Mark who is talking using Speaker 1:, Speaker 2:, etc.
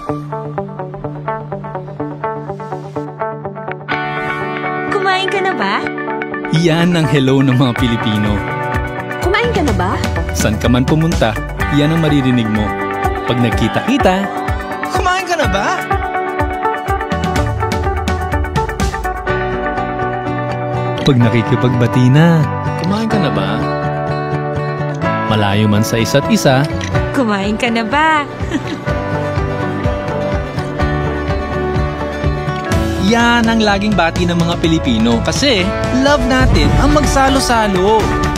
Speaker 1: Kumain ka na ba?
Speaker 2: Yan ang hello ng mga Pilipino.
Speaker 1: Kumain ka na ba?
Speaker 2: Saan ka man pumunta, yan ang maririnig mo. Pag nagkita-kita,
Speaker 3: Kumain ka na ba?
Speaker 2: pag nakikipagbati na, kumain ka na ba? Malayo man sa isa't isa,
Speaker 1: Kumain ka na ba?
Speaker 2: yan ang laging bati ng mga Pilipino kasi love natin ang magsalo-salo.